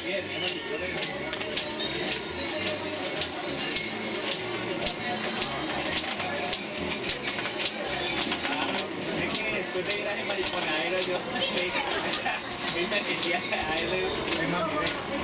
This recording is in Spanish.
bien, no me gustó es que después de ir a ese mariconadero yo me metía a él.